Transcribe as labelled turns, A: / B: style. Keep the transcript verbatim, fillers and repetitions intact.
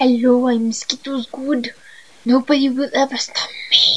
A: Hello, I'm Skittles Good. Nobody will ever stop me.